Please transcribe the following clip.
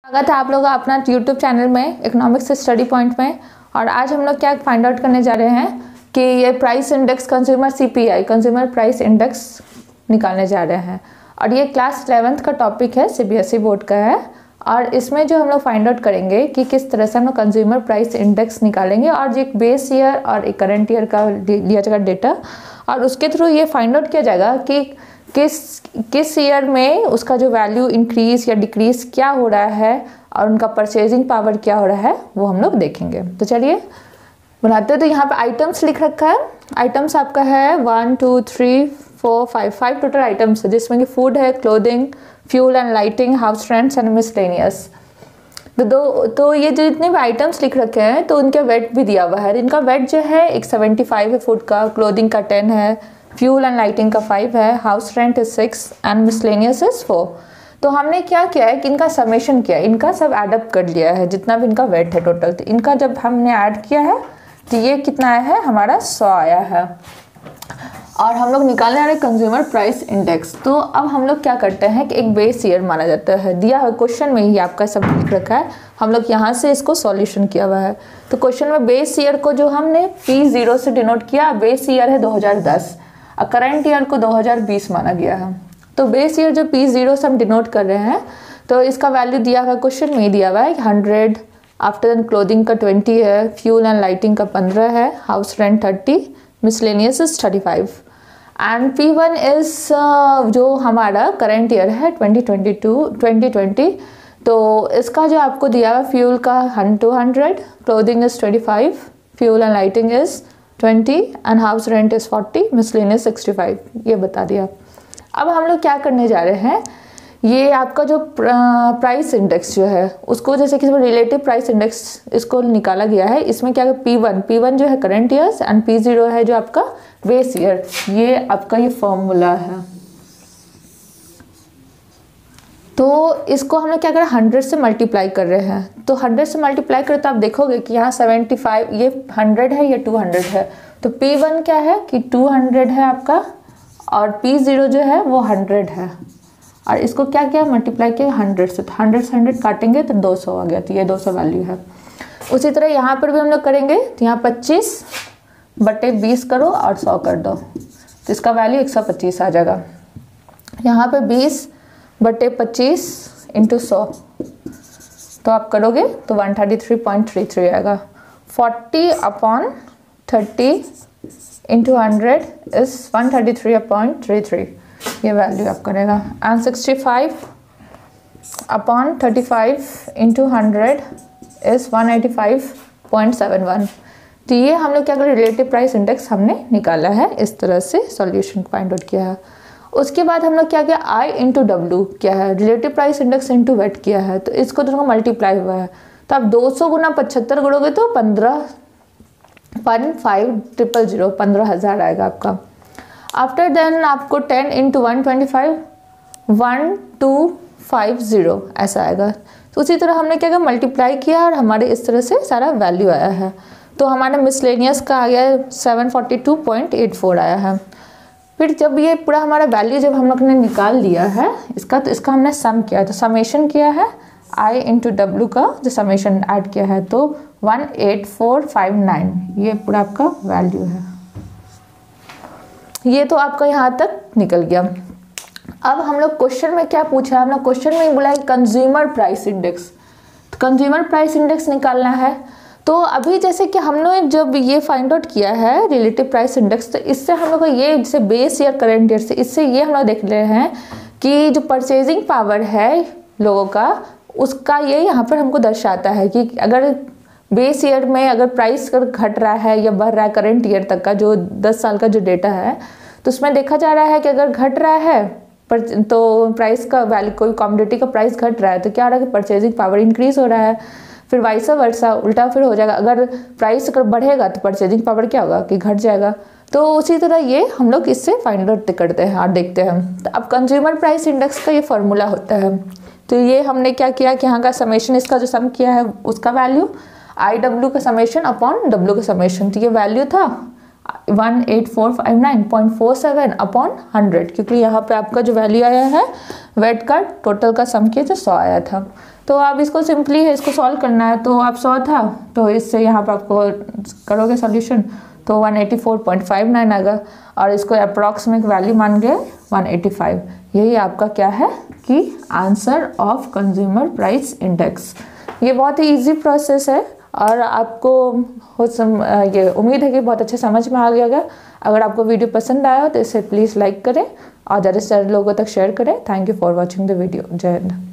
स्वागत है आप लोगों का अपना यूट्यूब चैनल में इकोनॉमिक्स स्टडी पॉइंट में। और आज हम लोग क्या फाइंड आउट करने जा रहे हैं कि ये price index consumer CPI consumer price index निकालने जा रहे हैं। और ये क्लास 11th का टॉपिक है, सीबीएसई बोर्ड का है। और इसमें जो हम लोग फाइंड आउट करेंगे कि किस तरह से हम लोग कंज्यूमर प्राइस इंडेक्स निकालेंगे और एक बेस ईयर और एक करंट ईयर का लिया जाएगा डेटा, और उसके थ्रू ये फाइंड आउट किया जाएगा कि किस ईयर में उसका जो वैल्यू इंक्रीज या डिक्रीज क्या हो रहा है और उनका परचेजिंग पावर क्या हो रहा है वो हम लोग देखेंगे। तो चलिए बनाते हैं। तो यहाँ पे आइटम्स लिख रखा है। आइटम्स आपका है 1 2 3 4 5 टोटल आइटम्स है, जिसमें कि फूड है, clothing, fuel and lighting, house rents and miscellaneous. तो ये जो जितने भी आइटम्स लिख रखे हैं तो उनका वेट भी दिया हुआ है। इनका वेट जो है एक 75 है फूड का, क्लोथिंग का 10 है, फ्यूल एंड लाइटिंग का 5 है, house rent is 6 and miscellaneous is 4। तो हमने क्या किया है कि इनका समेशन किया है, इनका सब एडअप कर लिया है जितना भी इनका वेट है टोटल। तो इनका जब हमने ऐड किया है तो ये कितना आया है, हमारा 100 आया है। और हम लोग निकालने आ रहे कंज्यूमर प्राइस इंडेक्स। तो अब हम लोग क्या करते हैं कि एक बेस ईयर माना जाता है, दिया है क्वेश्चन में ही आपका सब लिख रखा है, हम लोग यहाँ से इसको सॉल्यूशन किया हुआ है। तो क्वेश्चन में बेस ईयर को जो हमने P0 से डिनोट किया, बेस ईयर है 2010 और करंट ईयर को 2020 माना गया है। तो बेस ईयर जो P0 से हम डिनोट कर रहे हैं तो इसका वैल्यू दिया हुआ है, क्वेश्चन में दिया हुआ है 100, आफ्टर देन क्लोथिंग का 20 है, फ्यूल एंड लाइटिंग का 15 है, house rent 30, miscellaneous is 35 and P1 is जो हमारा करंट ईयर है 2020। तो इसका जो आपको दिया हुआ फ्यूल का 200, clothing is 25, fuel and lighting is 20 and house rent is 40, miscellaneous 65, ये बता दिया। अब हम लोग क्या करने जा रहे हैं, ये आपका जो प्राइस इंडेक्स जो है उसको, जैसे कि रिलेटिव प्राइस इंडेक्स इसको निकाला गया है। इसमें क्या है P1 जो है करंट ईयर्स एंड P0 है जो आपका बेस ईयर। ये आपका ये फॉर्मूला है। तो इसको हम लोग क्या कर रहे हैं, 100 से मल्टीप्लाई कर रहे हैं। तो 100 से मल्टीप्लाई करें तो आप देखोगे कि यहाँ 75, ये 100 है, ये 200 है। तो P1 क्या है कि 200 है आपका और P0 जो है वो 100 है। और इसको क्या किया, मल्टीप्लाई किया 100 से। तो 100 से 100 काटेंगे तो 200 आ गया। तो ये 200 वैल्यू है। उसी तरह यहाँ पर भी हम लोग करेंगे। तो यहाँ 25/20 करो और 100 कर दो, तो इसका वैल्यू 125 आ जाएगा। यहाँ पे 20/25 × 100 तो आप करोगे तो 133.33 आएगा। 40/30 × 100 इज 133.33, ये वैल्यू आप करेगा। And 65/35 × 100 is 185.71। तो ये हम लोग क्या करें, रिलेटिव प्राइस इंडेक्स हमने निकाला है। इस तरह से सॉल्यूशन फाइंड आउट किया है। उसके बाद हम लोग क्या किया, I × W क्या है, relative price index into weight किया है। तो इसको दोनों मल्टीप्लाई हुआ है। तो आप 200 × 75 करोगे तो 15,000 आएगा आपका। आफ्टर देन आपको 10 × 125 1250 ऐसा आएगा। तो उसी तरह हमने क्या किया, मल्टीप्लाई किया और हमारे इस तरह से सारा वैल्यू आया है। तो हमारा मिसलेनियस का आ गया 742.84 आया है। फिर जब ये पूरा हमारा वैल्यू जब हम लोग ने निकाल लिया है इसका, तो इसका हमने सम किया, तो समेशन किया है I × W का जो समेशन ऐड किया है तो 18459, ये पूरा आपका वैल्यू है। ये तो आपका यहाँ तक निकल गया। अब हम लोग क्वेश्चन में क्या पूछा है, हम लोग क्वेश्चन में बोला है कंज्यूमर प्राइस इंडेक्स। तो कंज्यूमर प्राइस इंडेक्स निकालना है। तो अभी जैसे कि हमने जब ये फाइंड आउट किया है रिलेटिव प्राइस इंडेक्स, तो इससे हम लोग को ये जैसे बेस ईयर करंट ईयर से, इससे ये हम लोग देख रहे हैं कि जो परचेजिंग पावर है लोगों का, उसका ये यहाँ पर हमको दर्शाता है कि अगर बेस ईयर में अगर प्राइस अगर घट रहा है या बढ़ रहा है, करंट ईयर तक का जो 10 साल का जो डेटा है, तो उसमें देखा जा रहा है कि अगर घट रहा है तो प्राइस का वैल्यू, कोई कमोडिटी का प्राइस घट रहा है तो क्या हो रहा है कि परचेजिंग पावर इंक्रीज हो रहा है। फिर वाइस वर्सा उल्टा फिर हो जाएगा, अगर प्राइस अगर बढ़ेगा तो परचेजिंग पावर क्या होगा कि घट जाएगा। तो उसी तरह ये हम लोग इससे फाइंड आउट करते हैं और देखते हैं। तो अब कंज्यूमर प्राइस इंडेक्स का ये फॉर्मूला होता है। तो ये हमने क्या किया कि यहाँ का समेशन, इसका जो सम किया है उसका वैल्यू IW का समेशन अपॉन W का समेशन। तो ये वैल्यू था 18459.47/100, क्योंकि यहाँ पे आपका जो वैल्यू आया है वेट का टोटल का सम किया तो 100 आया था। तो आप इसको सिंपली है, इसको सॉल्व करना है। तो आप 100 था, तो इससे यहाँ पर आपको करोगे सॉल्यूशन तो 184.59 आएगा, और इसको अप्रॉक्सीमेट वैल्यू मान गए 185। यही आपका क्या है कि answer of consumer price index. ये बहुत ही इजी प्रोसेस है, और आपको ये उम्मीद है कि बहुत अच्छे समझ में आ गया होगा। अगर आपको वीडियो पसंद आया हो तो इसे प्लीज़ लाइक करें और ज़्यादा से ज़्यादा लोगों तक शेयर करें। Thank you for watching the video. जय हिंद।